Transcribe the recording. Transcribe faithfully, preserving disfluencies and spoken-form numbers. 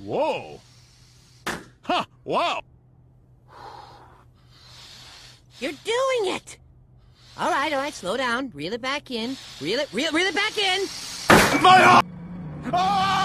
Whoa. Huh, wow. You're doing it! All right, all right, slow down. Reel it back in. Reel it, reel, reel it back in! My arm! Ah!